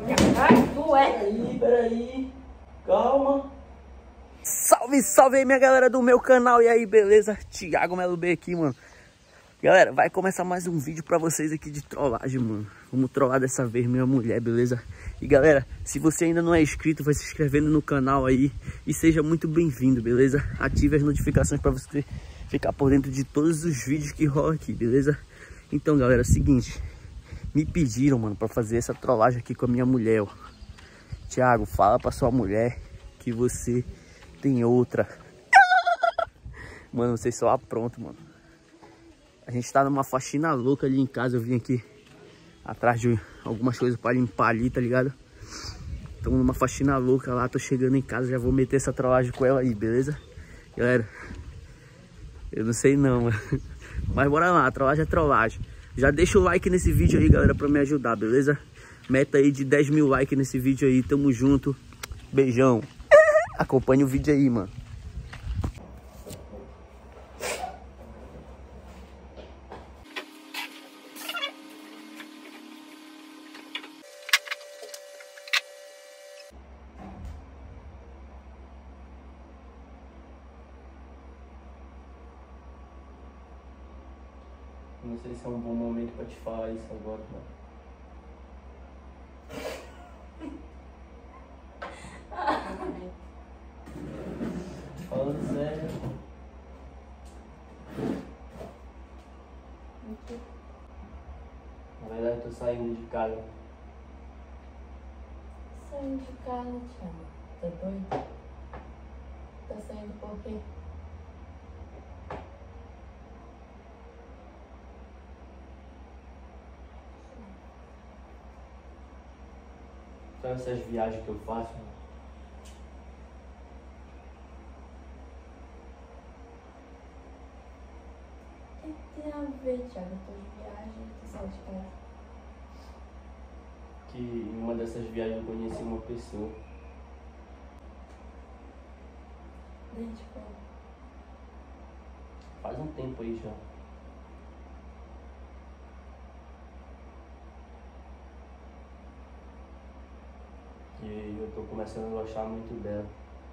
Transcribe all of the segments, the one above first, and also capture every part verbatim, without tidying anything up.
minha cara, tu é? Peraí, peraí. Calma. Salve, salve aí minha galera do meu canal. E aí, beleza? Thiago Melo B aqui, mano. Galera, vai começar mais um vídeo pra vocês aqui de trollagem, mano. Vamos trollar dessa vez minha mulher, beleza? E galera, se você ainda não é inscrito, vai se inscrevendo no canal aí. E seja muito bem-vindo, beleza? Ative as notificações pra você ficar por dentro de todos os vídeos que rolam aqui, beleza? Então, galera, é o seguinte. Me pediram, mano, pra fazer essa trollagem aqui com a minha mulher, ó. Thiago, fala pra sua mulher que você tem outra. Mano, vocês só aprontam, mano. A gente tá numa faxina louca ali em casa. Eu vim aqui atrás de algumas coisas pra limpar ali, tá ligado? Estamos numa faxina louca lá. Tô chegando em casa, já vou meter essa trollagem com ela aí, beleza? Galera, eu não sei não, mano. Mas bora lá, trollagem é trollagem. Já deixa o like nesse vídeo aí, galera, pra me ajudar, beleza? Meta aí de dez mil likes nesse vídeo aí. Tamo junto. Beijão. Acompanhe o vídeo aí, mano. Não sei se é um bom momento pra te falar isso agora, mano. Falando sério. Na verdade, eu tô saindo de casa. Saindo de casa, Thiago. Tá doido? Tá saindo por quê? Sabe essas viagens que eu faço, mano? O que tem a ver, Thiago? Eu tô de viagem, tô saindo de casa. Que em uma dessas viagens eu conheci uma pessoa. Desde quando? Faz um tempo aí já. E eu tô começando a gostar muito dela.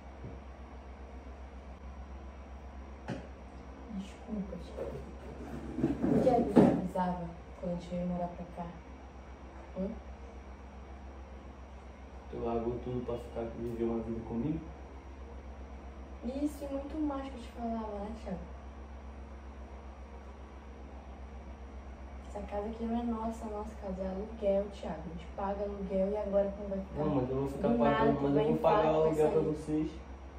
Desculpa, Thiago. Por que é que eu te avisava quando a gente veio morar pra cá? Hum? Tu largou tudo pra ficar viver uma vida comigo? Isso e muito mais que eu te falava, né, Thiago? Essa casa aqui não é nossa, a nossa casa é aluguel, Thiago. A gente paga aluguel e agora como vai ficar? Não, mas eu vou ficar Do nada, pagando, tu mas vem eu vou e fala pagar que o vai aluguel pra sair. vocês.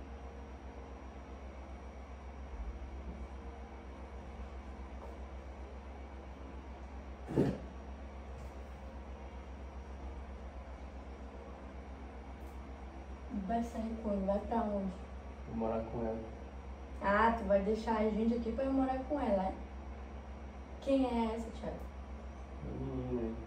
Vai sair quando? Vai pra onde? Vou morar com ela. Ah, tu vai deixar a gente aqui pra eu morar com ela, é? Quem é essa, Thiago? Meu menino aí.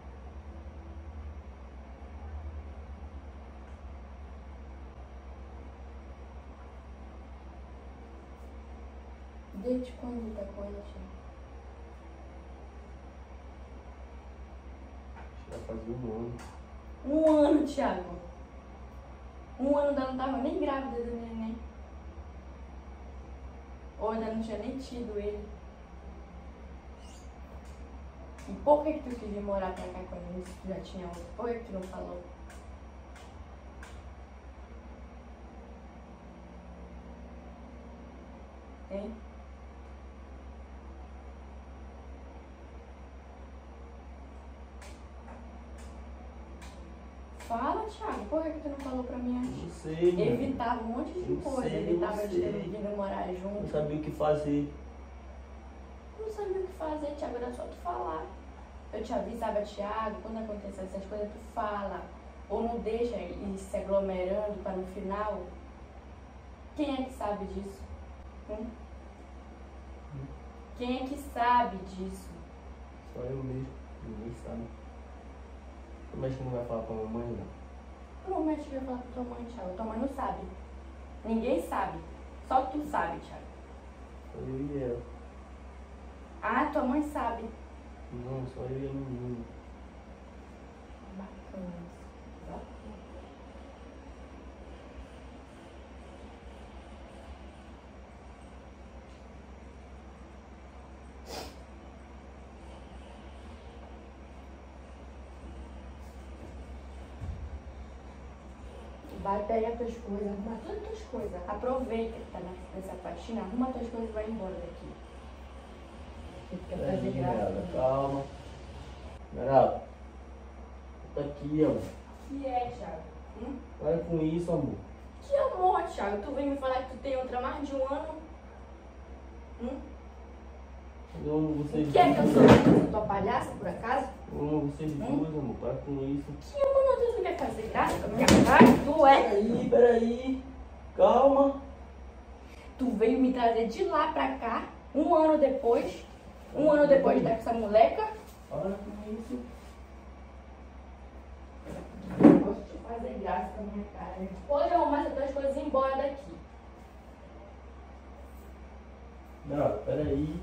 Desde quando tá com ela, Thiago? Já fazia um ano. Um ano, Thiago. Um ano ainda não tava nem grávida do neném. Ou ainda não tinha nem tido ele. E por que que tu quis vir morar pra cá quando isso já tinha outro? Por que que tu não falou? Hein? Fala, Thiago, por que que tu não falou pra mim antes? Não sei, mano. Evitava um monte de Não coisa, sei, evitava não de ter sei. vindo morar junto. Não sabia o que fazer. Não sabia o que fazer, Thiago, era só tu falar. Eu te avisava, Thiago, quando acontecer essas coisas, tu fala. Ou não deixa ir se aglomerando para no final. Quem é que sabe disso? Hum? Quem é que sabe disso? Só eu mesmo. Ninguém sabe. Como é que não vai falar pra mamãe, não? Provavelmente vai falar pra tua mãe, Thiago. Tua mãe não sabe. Ninguém sabe. Só tu sabe, Thiago. Só eu e ela. Ah, tua mãe sabe. Não, só eu e a menina. Bacana. Vai pegar tuas coisas, arruma todas as tuas coisas. Aproveita que tá nessa faxina, arruma tuas coisas e vai embora daqui. Você quer fazer Peraí, graça. Esmeralda, calma. Esmeralda, tá aqui, amor. O que é, Thiago? Hum? Para com isso, amor. Que amor, Thiago? Tu vem me falar que tu tem outra há mais de um ano? Hum? Eu amo vocês O que é que eu duas. sou? Eu sou tua palhaça, por acaso? Eu amo vocês duas, amor. Para com isso. Que amor, tu quer fazer graça com a minha cara? Tu é? Peraí, peraí. Calma. Tu veio me trazer de lá pra cá, um ano depois. Um ano depois de dar com essa moleca. Para com isso. Eu gosto de fazer graça com a minha cara. Pode arrumar essas tuas coisas e ir embora daqui. Esmeralda, peraí.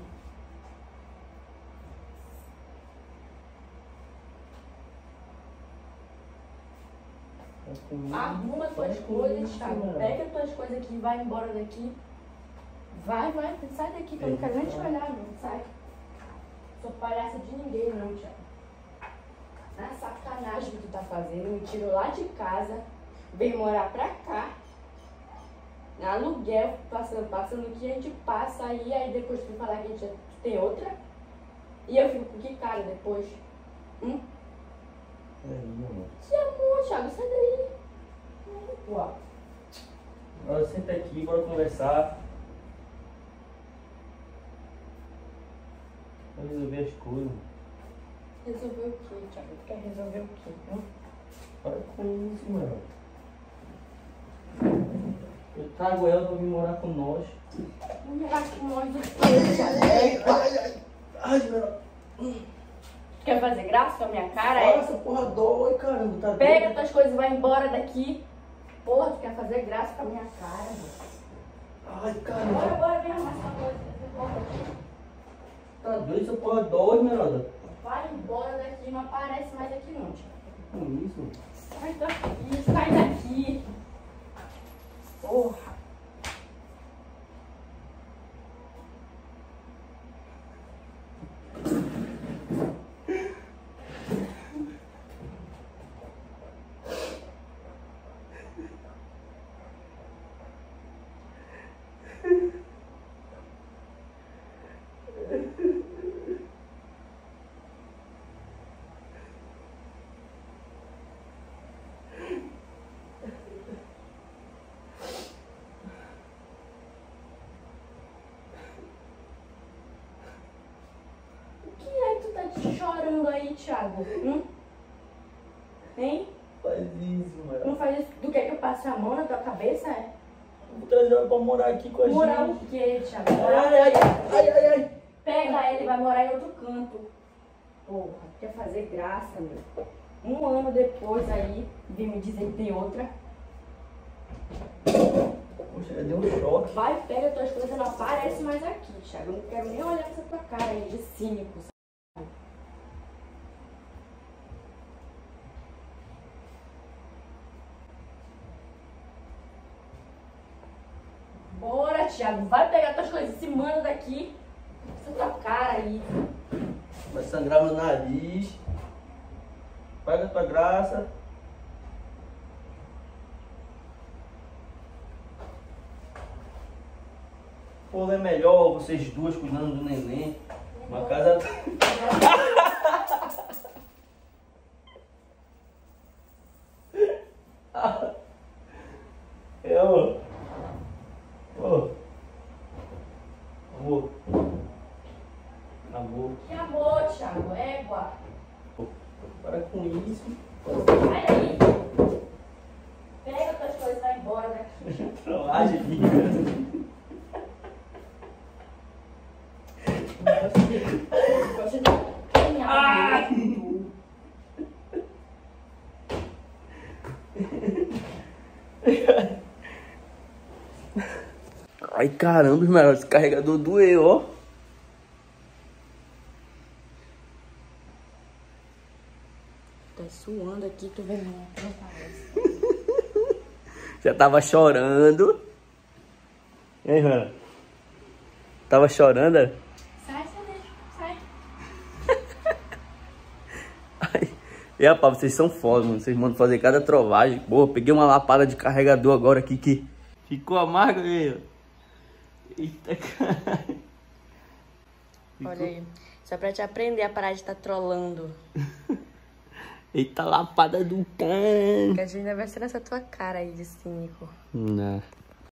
Para com isso. Arruma tuas Para com coisas, isso, Thiago. Esmeralda. Pega tuas coisas aqui e vai embora daqui. Vai, vai, sai daqui que eu não quero nem te olhar, não. Sai. Sou palhaça de ninguém, não, Thiago. Na sacanagem que tu tá fazendo, me tirou lá de casa, veio morar pra cá. Aluguel, passando, passando o que a gente passa aí, aí depois tu falar que a gente tem outra. E eu fico com que cara depois? Hum? Peraí, amor. Que amor, Thiago, sai daí. Pô. Agora senta aqui, bora conversar. Vamos resolver as coisas. Resolver o quê, Thiago? Tu quer resolver o quê? Hum? Para com isso, mano. Eu trago ela pra vir morar com nós. Vou morar com nós do quê, Thiago? Ai, meu. Tu quer fazer graça com a minha cara? Para É? essa porra dói, caramba. Tá Pega doido? tuas coisas e vai embora daqui. Porra, tu quer fazer graça com a minha cara, mano. Ai, Bora, caramba. bora, vem arrumar essa coisa. essa porra. Tá doido essa porra dói, Esmeralda? Vai embora daqui, não aparece mais aqui não, Thiago. Com isso? Sai daqui, sai daqui. Porra. O que é que tu tá te chorando aí, Thiago? Hum? Hein? Faz isso, mano. Não faz isso. Tu quer que eu passe a mão na tua cabeça? É? Vou trazer ela pra morar aqui com a Morar o gente. quê, Thiago? Morar Ai, ai, o quê? ai, ai, ai. Pega ele e vai morar em outro canto. Porra, quer fazer graça, meu. Um ano depois aí, vem me dizer que tem outra. Poxa, deu um choque. Vai, pega tuas coisas e não aparece mais aqui, Thiago. Eu não quero nem olhar essa tua cara aí de cínico, sabe? Bora, Thiago. Vai pegar tuas coisas e se manda daqui. Essa tua cara aí. Vai sangrar meu nariz. Paga a tua graça. Pô, é melhor vocês duas cuidando do neném. Uma casa. É, amor. Ô. Amor. Amor. Que amor, Thiago. Égua. Para com isso. Sai daí. Pega tuas coisas e vai embora daqui. Trollagem aqui. Gosta de apanhar. Ai, caramba, Esmeralda, esse carregador doeu, ó. Tá suando aqui, tu vê não, não parece. Já tava chorando. E aí, Esmeralda? Tava chorando? Era? Sai, sai, sai. Ai, E rapaz, vocês são foda, mano. Vocês mandam fazer cada trovagem. Pô, peguei uma lapada de carregador agora aqui que ficou amargo aí. Eita, cara. Olha aí. Só pra te aprender a parar de estar trolando. Eita, lapada do cão. Que a gente ainda vai ser nessa tua cara aí de cínico. Não.